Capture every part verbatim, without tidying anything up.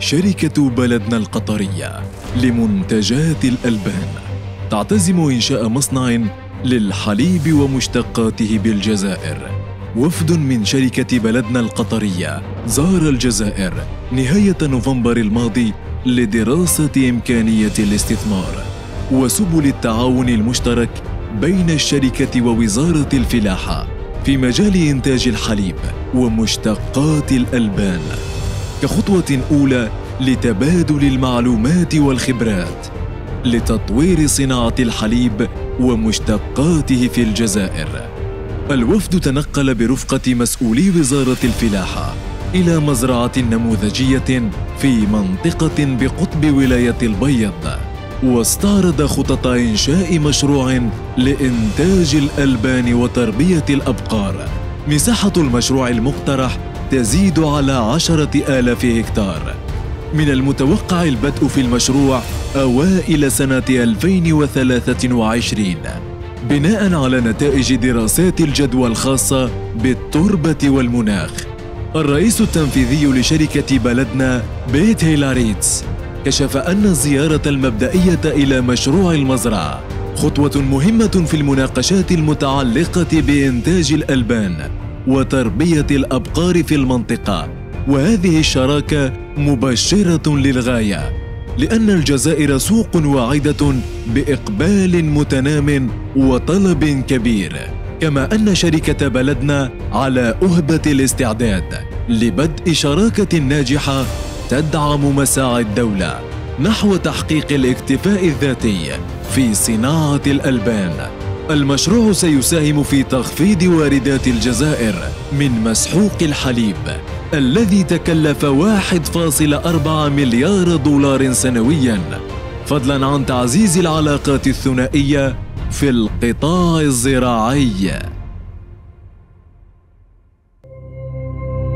شركة بلدنا القطرية لمنتجات الألبان تعتزم إنشاء مصنع للحليب ومشتقاته بالجزائر. وفد من شركة بلدنا القطرية زار الجزائر نهاية نوفمبر الماضي لدراسة إمكانية الاستثمار وسبل التعاون المشترك بين الشركة ووزارة الفلاحة في مجال إنتاج الحليب ومشتقات الألبان، كخطوة أولى لتبادل المعلومات والخبرات لتطوير صناعة الحليب ومشتقاته في الجزائر. الوفد تنقل برفقة مسؤولي وزارة الفلاحة إلى مزرعة نموذجية في منطقة بقطب ولاية البيض، واستعرض خطط إنشاء مشروع لإنتاج الألبان وتربية الأبقار. مساحة المشروع المقترح تزيد على عشرة آلاف هكتار. من المتوقع البدء في المشروع أوائل سنة ألفين وثلاثة وعشرين بناء على نتائج دراسات الجدوى الخاصة بالتربة والمناخ. الرئيس التنفيذي لشركة بلدنا بيت هيلاريتس كشف أن الزيارة المبدئية إلى مشروع المزرعة خطوة مهمة في المناقشات المتعلقة بإنتاج الألبان وتربية الأبقار في المنطقة، وهذه الشراكة مبشرة للغاية لأن الجزائر سوق واعدة بإقبال متنام وطلب كبير، كما أن شركة بلدنا على أهبة الاستعداد لبدء شراكة ناجحة تدعم مساعي الدولة نحو تحقيق الاكتفاء الذاتي في صناعة الألبان. المشروع سيساهم في تخفيض واردات الجزائر من مسحوق الحليب الذي تكلف واحد فاصلة أربعة مليار دولار سنوياً، فضلاً عن تعزيز العلاقات الثنائية في القطاع الزراعي.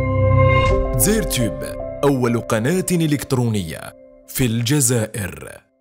زيرتوب، أول قناة إلكترونية في الجزائر.